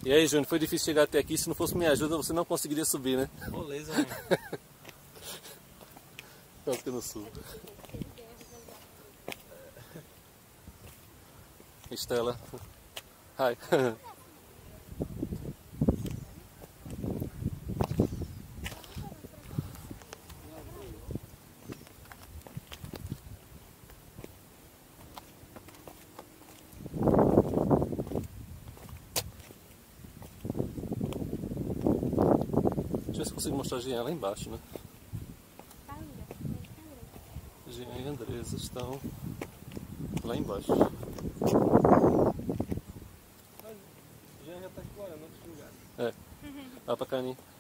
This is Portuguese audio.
E aí, Júnior, foi difícil chegar até aqui. Se não fosse minha ajuda, você não conseguiria subir, né? Moleza, mano. Quase que eu não subo. Estela. Hi. Deixa eu ver se eu consigo mostrar a Jean lá embaixo, né? Jean e Andresa estão lá embaixo. Jean já tá explorando outros lugares. É, lá pra Caninha.